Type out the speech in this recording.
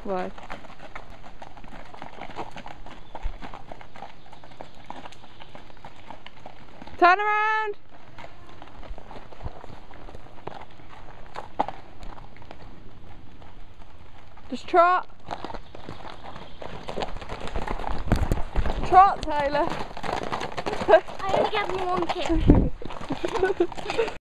Why? Turn around! Just trot. Trot, Taylor. I only get one kick.